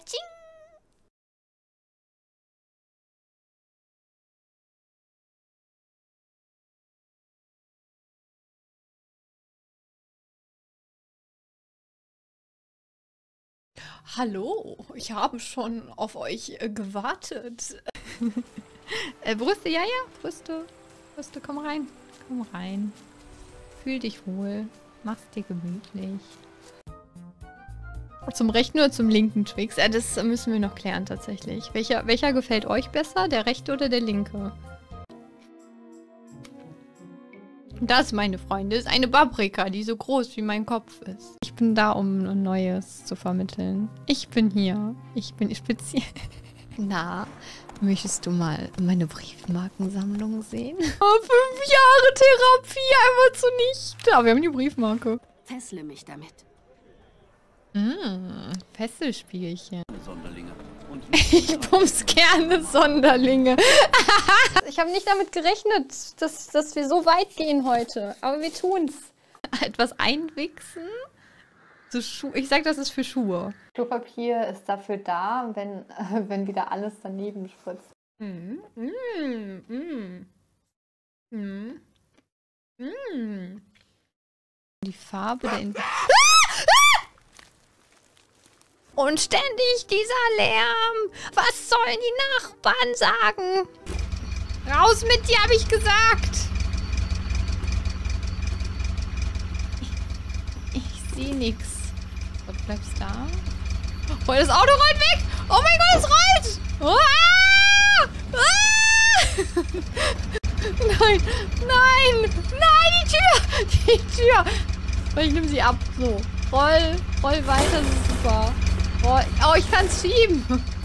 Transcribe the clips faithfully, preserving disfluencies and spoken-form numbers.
Katsching. Hallo, ich habe schon auf euch äh, gewartet. äh, Brüste, ja, ja, Brüste. Brüste, komm rein. Komm rein. Fühl dich wohl. Mach's dir gemütlich. Zum rechten oder zum linken Twix? Äh, das müssen wir noch klären tatsächlich. Welcher, welcher gefällt euch besser? Der rechte oder der linke? Das, meine Freunde, ist eine Paprika, die so groß wie mein Kopf ist. Ich bin da, um ein Neues zu vermitteln. Ich bin hier. Ich bin speziell. Na, möchtest du mal meine Briefmarkensammlung sehen? Oh, fünf Jahre Therapie, einfach zunichte. Aber wir haben die Briefmarke. Fessle mich damit. Mmh, Fesselspielchen. Sonderlinge. Und Ich bums gerne Sonderlinge. Ich habe nicht damit gerechnet, dass, dass wir so weit gehen heute. Aber wir tun's. Etwas einwichsen? So Schu ich sag, das ist für Schuhe. Klopapier ist dafür da, wenn, äh, wenn wieder alles daneben spritzt. Mm, mm, mm. Mm. Mm. Die Farbe der In Und ständig dieser Lärm. Was sollen die Nachbarn sagen? Raus mit dir, habe ich gesagt. Ich, ich sehe nichts. Du bleibst da. Oh, das Auto rollt weg. Oh mein Gott, es rollt. Ah! Ah! Nein, nein, nein, die Tür. Die Tür. Ich nehme sie ab. So, roll, roll weiter, das ist super. Oh, oh, ich kann es schieben.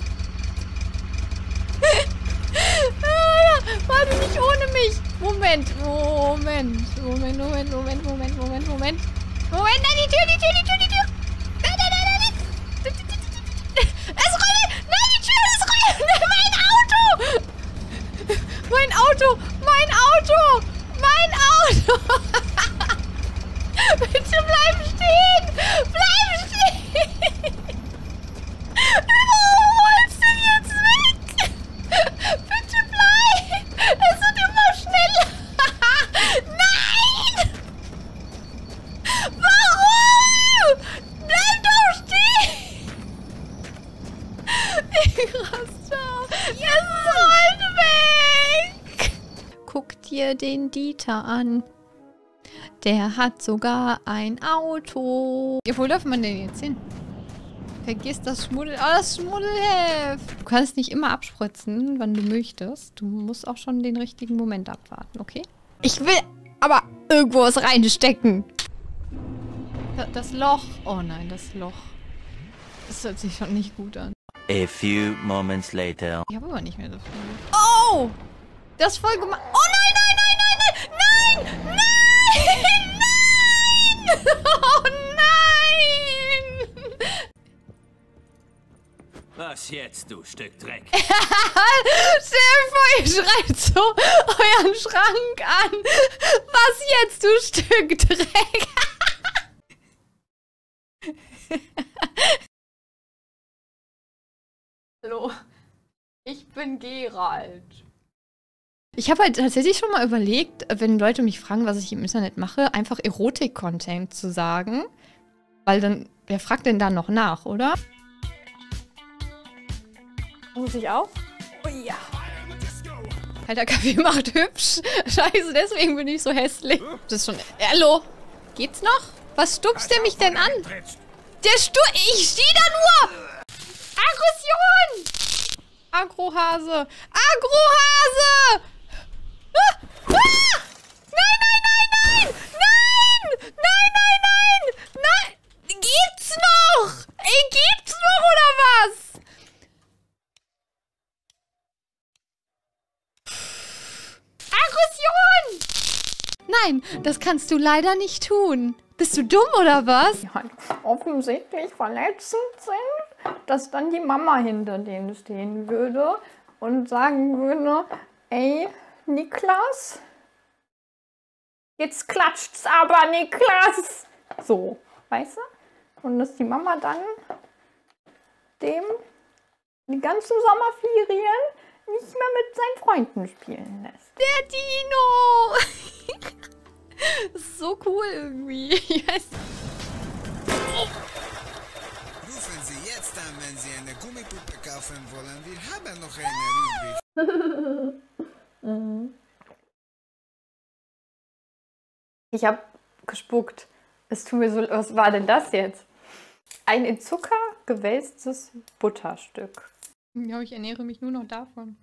Warte, nicht ohne mich. Moment, Moment, Moment, Moment, Moment, Moment, Moment, Moment. Moment, nein, die Tür, die Tür, die Tür, die Tür. Nein, nein, nein, nein, nein. Es rollt. Nein, die Tür, es rollt. Mein Auto. Mein Auto, mein Auto, mein Auto. Bitte bleib stehen. Bleib stehen. Warum holst du jetzt weg? Bitte bleib! Es wird immer schneller! Nein! Warum? Bleib doch stehen! Ich raste aus. Es rollt weg! Guck dir den Dieter an. Der hat sogar ein Auto. Wo darf man denn jetzt hin? Vergiss das Schmuddel... Oh, das Schmuddelheft! Du kannst nicht immer abspritzen, wann du möchtest. Du musst auch schon den richtigen Moment abwarten, okay? Ich will aber irgendwo was reinstecken. Da, das Loch. Oh nein, das Loch. Das hört sich schon nicht gut an. A few moments later. Ich habe aber nicht mehr so viel. Oh! Das ist voll gemacht. Oh nein, nein, nein, nein, nein! Nein! Nein! Nein! Oh nein! Was jetzt, du Stück Dreck? Stell dir vor, ihr schreit so euren Schrank an. Was jetzt, du Stück Dreck? Hallo, ich bin Gerald. Ich habe halt tatsächlich schon mal überlegt, wenn Leute mich fragen, was ich im Internet mache, einfach Erotik-Content zu sagen. Weil dann, wer fragt denn da noch nach, oder? Muss ich auch? Oh ja. Alter, Kaffee macht hübsch. Scheiße, deswegen bin ich so hässlich. Das ist schon... Hallo? Geht's noch? Was stupst der mich denn an? Der Stu... Ich stehe da nur! Aggression! Agrohase. Agrohase! Ah! Ah! Nein, nein, nein, nein! Nein! Nein, nein, nein! Nein! Geht's noch? Ey, geht's noch oder was? Aggression! Nein, das kannst du leider nicht tun. Bist du dumm oder was? Die halt offensichtlich verletzend sind, dass dann die Mama hinter denen stehen würde und sagen würde, ey, Niklas, jetzt klatscht's aber, Niklas! So, weißt du? Und dass die Mama dann dem die ganzen Sommerferien nicht mehr mit seinen Freunden spielen lässt. Der Dino! Das ist so cool irgendwie. Yes. Rufen Sie jetzt an, wenn Sie eine Gummipuppe kaufen wollen. Wir haben noch eine übrig. Ich habe gespuckt. Es tut mir so. Was war denn das jetzt? Ein in Zucker gewälztes Butterstück. Ja, ich ernähre mich nur noch davon.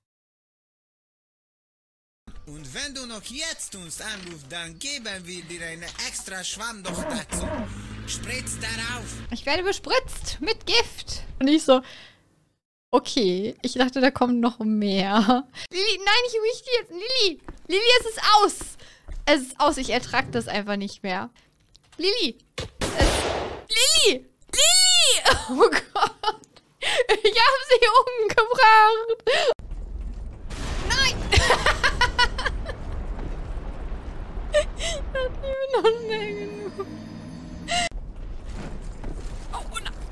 Und wenn du noch jetzt uns anrufst, dann geben wir dir eine extra Schwamm noch dazu. Spritz darauf. Ich werde bespritzt mit Gift. Und ich so, okay, ich dachte, da kommt noch mehr. Lilly, nein, ich möchte jetzt. Lilly, Lilly, es ist aus. Es ist aus, ich ertrage das einfach nicht mehr. Lilly, es, Lilly, Lilly. Oh Gott, ich habe sie umgebracht. Nein. Ich dachte, ich bin noch schnell genug. Oh, oh nein.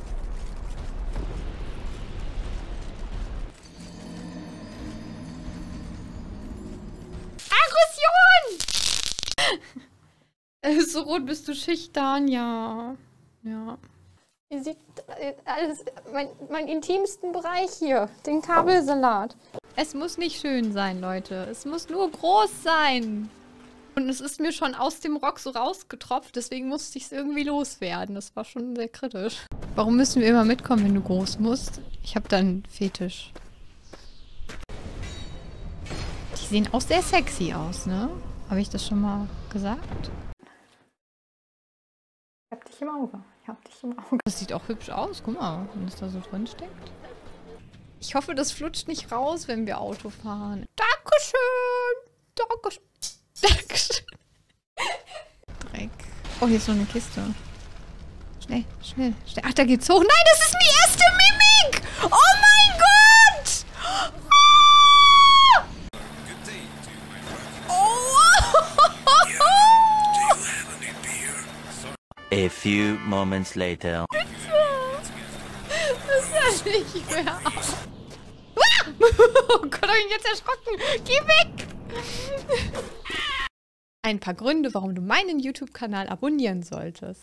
Aggression! So rot bist du schüchtern, ja. Ja. Ihr seht alles, mein, meinen intimsten Bereich hier, den Kabelsalat. Es muss nicht schön sein, Leute. Es muss nur groß sein. Und es ist mir schon aus dem Rock so rausgetropft, deswegen musste ich es irgendwie loswerden. Das war schon sehr kritisch. Warum müssen wir immer mitkommen, wenn du groß musst? Ich habe dann einen Fetisch. Die sehen auch sehr sexy aus, ne? Habe ich das schon mal gesagt? Ich hab dich im Auge. Ich hab dich im Auge. Das sieht auch hübsch aus. Guck mal, wenn es da so drin steckt. Ich hoffe, das flutscht nicht raus, wenn wir Auto fahren. Dankeschön! Dankeschön! Dankeschön! Dreck. Oh, hier ist noch eine Kiste. Schnell, schnell, schnell. Ach, da geht's hoch. Nein, das ist die erste Mimik! Oh mein Gott! A few moments later. Das ist ja nicht mehr auf. Oh Gott, hab ich mich jetzt erschrocken. Geh weg! Ein paar Gründe, warum du meinen YouTube-Kanal abonnieren solltest.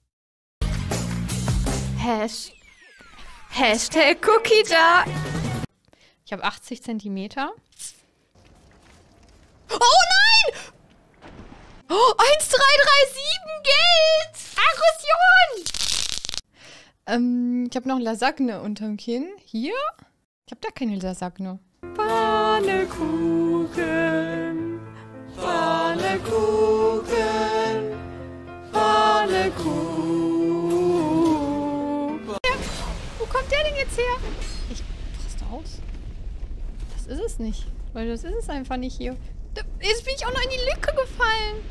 Hash Hashtag Cookie Jar. Ich habe achtzig Zentimeter. Oh nein! Oh, eins drei drei sieben Geld! Aggression! Ähm, ich habe noch Lasagne unterm Kinn. Hier? Ich habe da keine Lasagne. Pfannekuchen, Pfannekuchen, Pfannekuchen. Wo kommt der denn jetzt her? Ich raste aus. Das ist es nicht. Weil das ist es einfach nicht hier. Jetzt bin ich auch noch in die Lücke gefallen.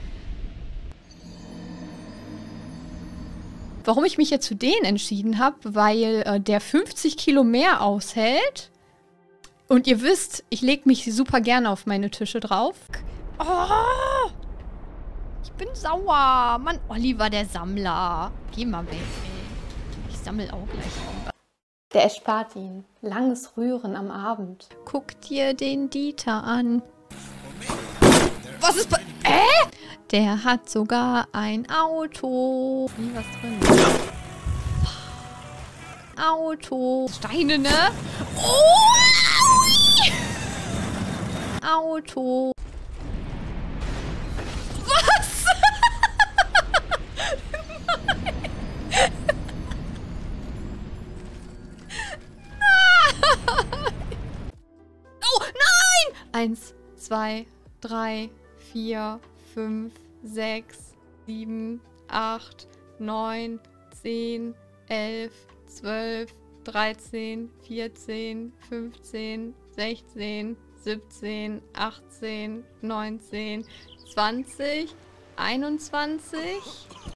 Warum ich mich jetzt für den entschieden habe, weil äh, der fünfzig Kilo mehr aushält. Und ihr wisst, ich lege mich super gerne auf meine Tische drauf. Oh, ich bin sauer. Mann, Oliver, der Sammler. Geh mal weg, ey. Ich sammle auch gleich. Der erspart ihn. Langes Rühren am Abend. Guck dir den Dieter an. Was ist bei... Äh? Der hat sogar ein Auto. Nie was drin. Auto. Steine, ne? Oh! Auto. Was? Oh, nein! Eins, zwei, drei, vier, fünf, sechs, sieben, acht, neun, zehn, elf, zwölf, dreizehn, vierzehn, fünfzehn, sechzehn, siebzehn, achtzehn, neunzehn, zwanzig, einundzwanzig.